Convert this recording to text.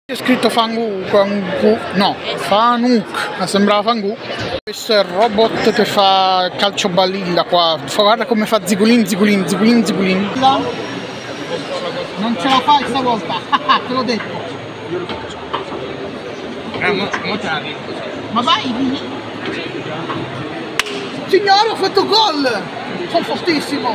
C'è scritto Fangu, no, Fanuk, sembrava Fangu. Questo è il robot che fa calcio ballin da qua. Guarda come fa zigulin, zigulin, zigulin, zigulin. Non ce la fai stavolta, te l'ho detto. Ma vai! Signore, ho fatto gol! Sono fortissimo!